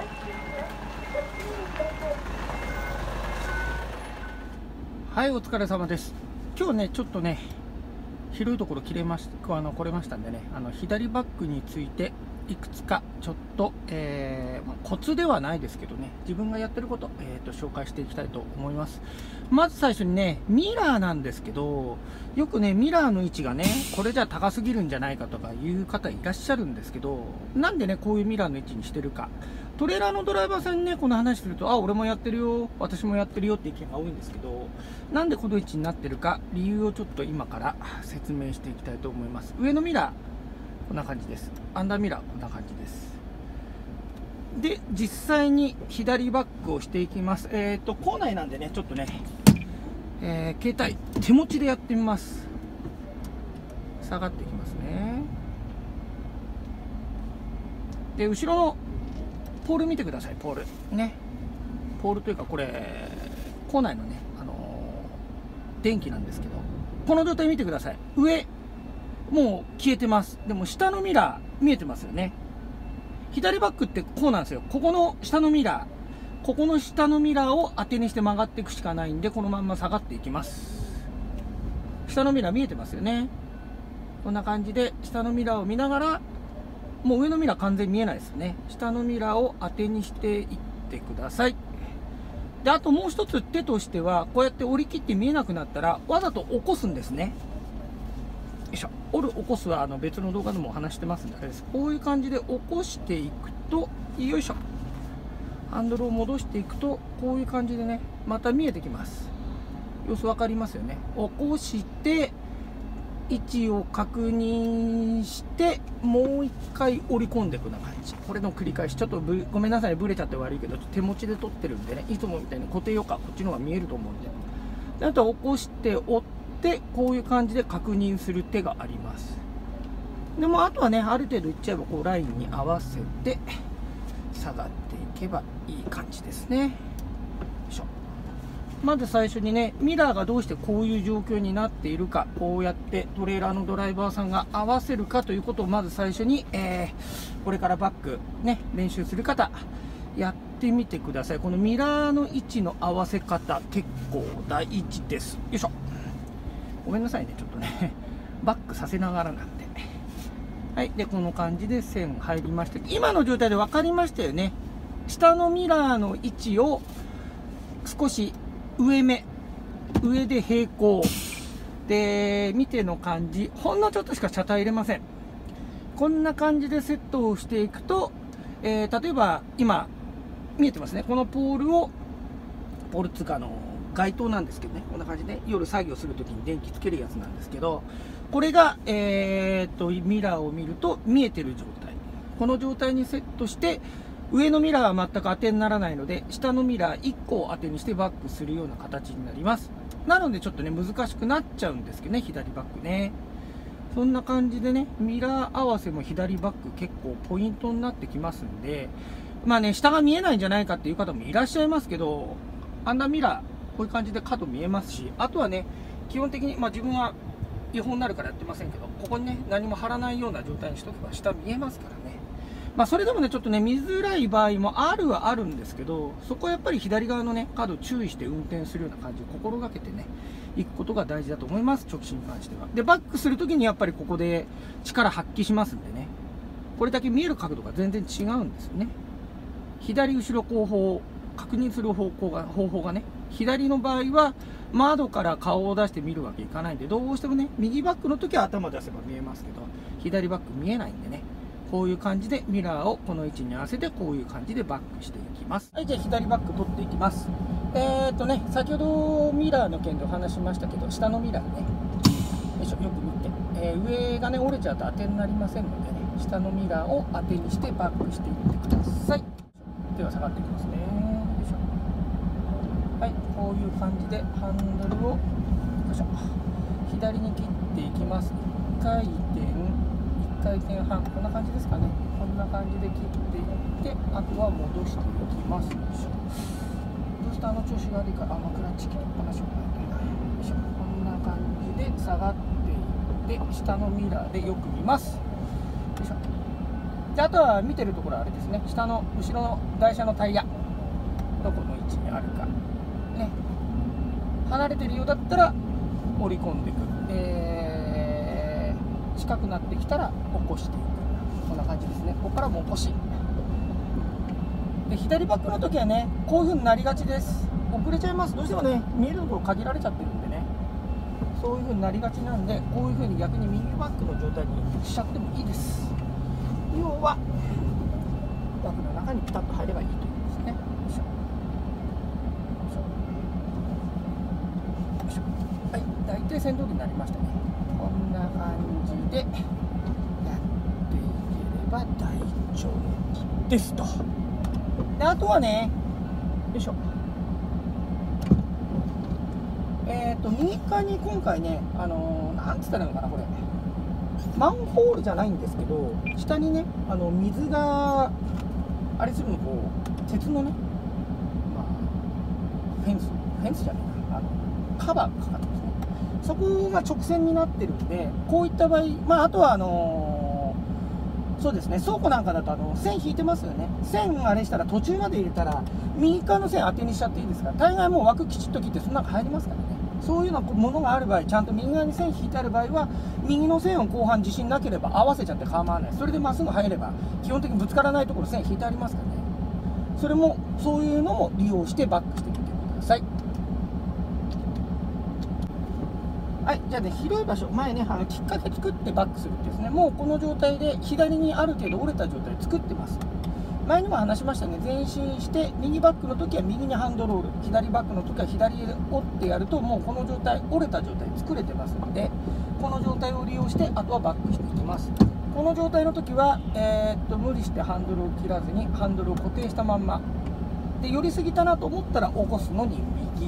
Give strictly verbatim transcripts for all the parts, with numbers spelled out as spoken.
はい、お疲れ様です。今日ね、ちょっとね、広いところ切れましあの来れましたんでね、あの左バックについていくつかちょっと、えーまあ、コツではないですけどね、自分がやってること、えー、と紹介していきたいと思います。まず最初にね、ミラーなんですけど、よくね、ミラーの位置がね、これじゃ高すぎるんじゃないかとかいう方いらっしゃるんですけど、なんでね、こういうミラーの位置にしてるか。トレーラーのドライバーさんにね、この話すると、あ、俺もやってるよ、私もやってるよって意見が多いんですけど、なんでこの位置になってるか、理由をちょっと今から説明していきたいと思います。上のミラー、こんな感じです。アンダーミラー、こんな感じです。で、実際に左バックをしていきます。えっと、校内なんでね、ちょっとね、えー、携帯、手持ちでやってみます。下がっていきますね。で、後ろのポール見てください、ポール。ね。ポールというか、これ、校内のね、あのー、電気なんですけど、この状態見てください。上、もう消えてます。でも下のミラー、見えてますよね。左バックってこうなんですよ。ここの下のミラー、ここの下のミラーを当てにして曲がっていくしかないんで、このまんま下がっていきます。下のミラー見えてますよね。こんな感じで、下のミラーを見ながら、もう上のミラー完全に見えないですよね。下のミラーを当てにしていってください。で、あともう一つ手としては、こうやって折り切って見えなくなったら、わざと起こすんですね。よいしょ。折る、起こすはあの別の動画でもお話してますんで、あれです。こういう感じで起こしていくと、よいしょ。ハンドルを戻していくと、こういう感じでね、また見えてきます。様子分かりますよね。起こして、位置を確認して、もう一回折り込んでいくような感じ。これの繰り返し。ちょっとぶごめんなさい、ブレちゃって悪いけど、手持ちで撮ってるんでね、いつもみたいに固定よか、こっちの方が見えると思うんで。であとは起こして、折って、こういう感じで確認する手があります。でもあとはね、ある程度いっちゃえば、こうラインに合わせて、下がっていけばいい感じですね。よいしょ。まず最初にね、ミラーがどうしてこういう状況になっているか、こうやってトレーラーのドライバーさんが合わせるかということをまず最初に、えー、これからバック、ね、練習する方、やってみてください。このミラーの位置の合わせ方、結構大事です。よいしょ。ごめんなさいね、ちょっとね、バックさせながらなんで。はい、で、この感じで線入りました。今の状態で分かりましたよね。下のミラーの位置を少し上目、上で平行で、見ての感じ、ほんのちょっとしか車体入れません。こんな感じでセットをしていくと、えー、例えば今見えてますね、このポールを、ポールつうかあの街灯なんですけどね、こんな感じで夜作業するときに電気つけるやつなんですけど、これが、えー、っとミラーを見ると見えてる状態、この状態にセットして、上のミラーは全く当てにならないので、下のミラーいっこを当てにしてバックするような形になります。なのでちょっとね、難しくなっちゃうんですけどね、左バックね。そんな感じでね、ミラー合わせも左バック結構ポイントになってきますんで、まあね、下が見えないんじゃないかっていう方もいらっしゃいますけど、アンダーミラー、こういう感じで角見えますし、あとはね、基本的に、まあ自分は違法になるからやってませんけど、ここにね、何も貼らないような状態にしとけば下見えますからね。まあそれでもね、ちょっとね、見づらい場合もあるはあるんですけど、そこはやっぱり左側のね、角注意して運転するような感じを心がけてね、行くことが大事だと思います、直進に関しては。で、バックするときにやっぱりここで力発揮しますんでね、これだけ見える角度が全然違うんですよね。左後ろ後方、確認する方向が、方法がね、左の場合は窓から顔を出して見るわけいかないんで、どうしてもね、右バックの時は頭出せば見えますけど、左バック見えないんでね、こういう感じでミラーをこの位置に合わせてこういう感じでバックしていきます。はい、じゃあ左バック取っていきます。えーっとね、先ほどミラーの件でお話しましたけど、下のミラーね、よいしょ、よく見て、えー、上がね折れちゃうと当てになりませんのでね、下のミラーを当てにしてバックしていってください。では下がっていきますね。よいしょ。はい、こういう感じでハンドルをよいしょ、左に切っていきます。いっかいてん、いっかいてんはん、こんな感じですかね。こんな感じで切っていって、あとは戻していきます。よいしょ。ブースターの調子が悪いから、あ、クラッチ切りっぱなしよいしょ。こんな感じで下がっていって、下のミラーでよく見ます。よいしょ。 であとは見てるところはあれですね、下の後ろの台車のタイヤどこの位置にあるかね、離れてるようだったら折り込んでいく、えー、近くなってきたら起こしていく、こんな感じですね。ここからも起こしで、左バックの時はねこういう風になりがちです。遅れちゃいます。どうしてもね見えるところ限られちゃってるんでね、そういう風になりがちなんで、こういう風に逆に右バックの状態にしちゃってもいいです。要はバックの中にピタッと入ればいいということですね。よいしょよいしょよいしょ。はい、大体先頭になりましたね。こんな感じでやっていければ大丈夫ですと。であとはね、よいしょ、えっと右側に今回ね、あのー、なんつったらいいのかな、これマンホールじゃないんですけど、下にねあの水があれするの、こう鉄のね、まあ、フェンスフェンスじゃないな、あのカバーがかかってますね。そこが直線になってるんで、こういった場合、まああとはあのーそうですね、倉庫なんかだとあの線引いてますよね。線あれしたら途中まで入れたら右側の線当てにしちゃっていいですから、大概もう枠きちっと切ってその中入りますからね。そういうようなものがある場合、ちゃんと右側に線引いてある場合は右の線を後半自信なければ合わせちゃって構わない。それでまっすぐ入れば基本的にぶつからないところ線引いてありますからね。それもそういうのも利用してバックしてみてください。はい、じゃあね、広い場所、前ね、あのきっかけ作ってバックするってですね、もうこの状態で左にある程度折れた状態で作ってます。前にも話しましたね、前進して右バックの時は右にハンドロール、左バックの時は左へ折ってやると、もうこの状態、折れた状態作れてますので、この状態を利用してあとはバックしていきます。この状態の時は、えー、っと無理してハンドルを切らずにハンドルを固定したまんまで、寄りすぎたなと思ったら起こすのに右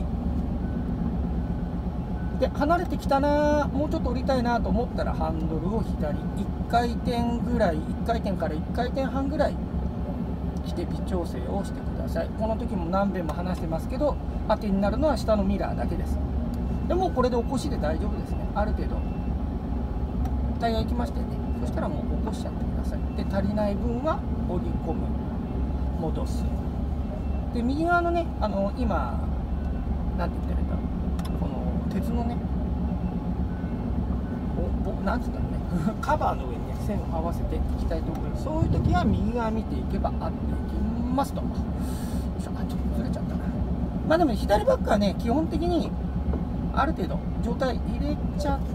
で、離れてきたな、もうちょっと降りたいなと思ったらハンドルを左、いっかい転ぐらい、いっかい転からいっかい転半ぐらいして微調整をしてください。この時も何遍も話してますけど、当てになるのは下のミラーだけです。でもこれで起こしで大丈夫ですね。ある程度タイヤ行きましたよね。そしたらもう起こしちゃってください。で、足りない分は折り込む、戻す。で、右側のね、あの今なんて言ったらいいんだろう、この鉄のね、おおなんつったらねカバーの上にね線を合わせていきたいと思います。そういう時は右側見ていけば合っていきますと。よいしょ、あ、ちょっとずれちゃったな。まあでも、ね、左バックはね基本的にある程度状態入れちゃって、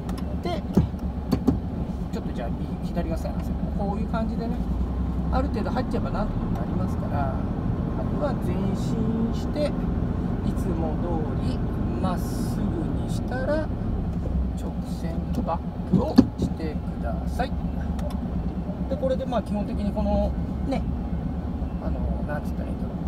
ちょっとじゃあ右左が線合わせて、こういう感じでねある程度入っちゃえばなんとかなりますから、あとは前進していつも通りまっすぐにしたら直線バックをしてください。で、これでまあ基本的にこのね、あのなんつったらいいんだろ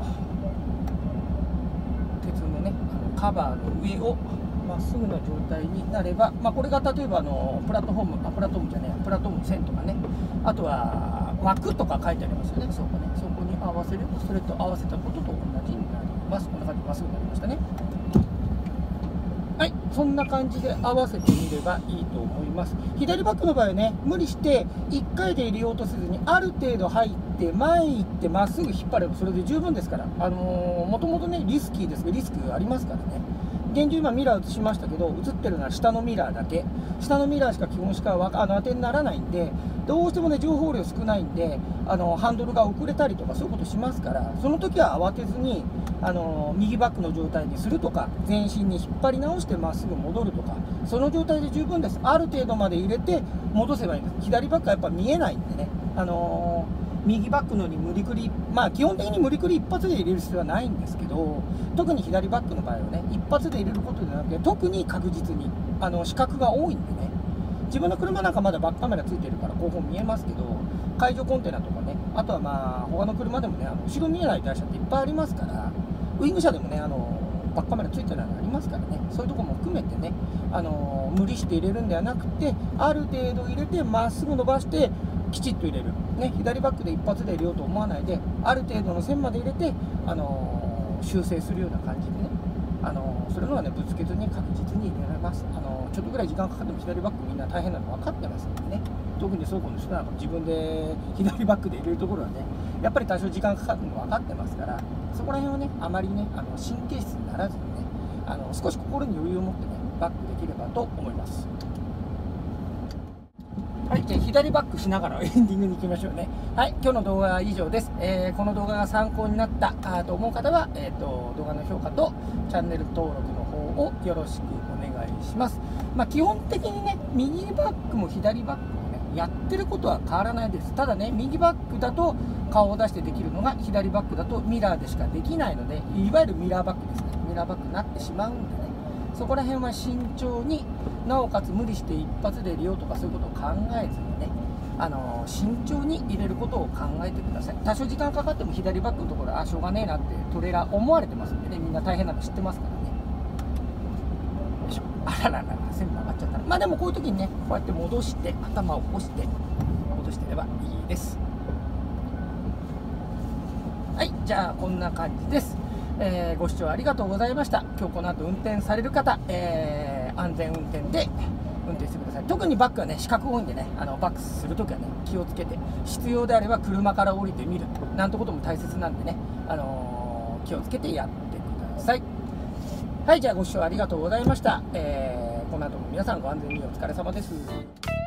う、鉄のねあのカバーの上をまっすぐな状態になれば、まあ、これが例えばあのプラットフォーム、あプラットフォームじゃねえプラットフォームの線とかね、あとは枠とか書いてありますよね。そこね、そこに合わせればそれと合わせたことと同じになります。こんな感じでまっすぐになりましたね。はい、そんな感じで合わせてみればいいと思います。左バックの場合はね、無理していっかいで入れようとせずに、ある程度入って前行ってまっすぐ引っ張ればそれで十分ですから、あのー、もともとねリスキーですけどリスクありますからね。現状今ミラー映しましたけど、映ってるのは下のミラーだけ、下のミラーしか基本しかわかあの当てにならないんで、どうしてもね情報量少ないんで、あのハンドルが遅れたりとかそういうことしますから、その時は慌てずにあの右バックの状態にするとか、前進に引っ張り直してまっすぐ戻るとか、その状態で十分です。ある程度まで入れて戻せばいいんです。左バックはやっぱ見えないんでね、あのー右バックのに無理くり、まあ基本的に無理くり一発で入れる必要はないんですけど、特に左バックの場合はね一発で入れることではなくて、特に確実にあの死角が多いんでね、自分の車なんかまだバックカメラついてるから後方見えますけど、海上コンテナとかね、あとはまあ他の車でもね、あの後ろ見えない台車っていっぱいありますから、ウイング車でもねあのバックカメラついてるのありますからね、そういうところも含めてね、あの無理して入れるんではなくて、ある程度入れてまっすぐ伸ばしてきちっと入れる、ね、左バックで一発で入れようと思わないで、ある程度の線まで入れて、あのー、修正するような感じでね、 あのそれのはねぶつけずに確実に入れられます。あのちょっとぐらい時間かかっても左バックみんな大変なの分かってますのでね、特に倉庫の人なんか自分で左バックで入れるところはねやっぱり多少時間かかってるの分かってますから、そこら辺をねあまりねあの神経質にならずにね、あの少し心に余裕を持ってねバックできればと思います。はい、じゃあ左バックしながらエンディングに行きましょうね。はい、今日の動画は以上です。えー、この動画が参考になったあと思う方は、えーと、動画の評価とチャンネル登録の方をよろしくお願いします。まあ、基本的にね、右バックも左バックもね、やってることは変わらないです。ただね、右バックだと顔を出してできるのが、左バックだとミラーでしかできないので、いわゆるミラーバックですね。ミラーバックになってしまうんでね、そこら辺は慎重に、なおかつ無理して一発で入れようとかそういうことを考えずにね、あの慎重に入れることを考えてください。多少時間かかっても左バックのところ、あ、しょうがねえなってトレーラー思われてますんでね、みんな大変なの知ってますからね。よいしょ、あらららら、線曲がっちゃった。まあでもこういう時にね、こうやって戻して頭を押して戻してればいいです。はい、じゃあこんな感じです。えー、ご視聴ありがとうございました。今日この後運転される方、えー、安全運転で運転してください。特にバックはね、死角多いんでね、あのバックするときはね、気をつけて、必要であれば車から降りてみる、なんてことも大切なんでね、あのー、気をつけてやってください。はい、じゃあご視聴ありがとうございました。えー、この後も皆さんご安全にお疲れ様です。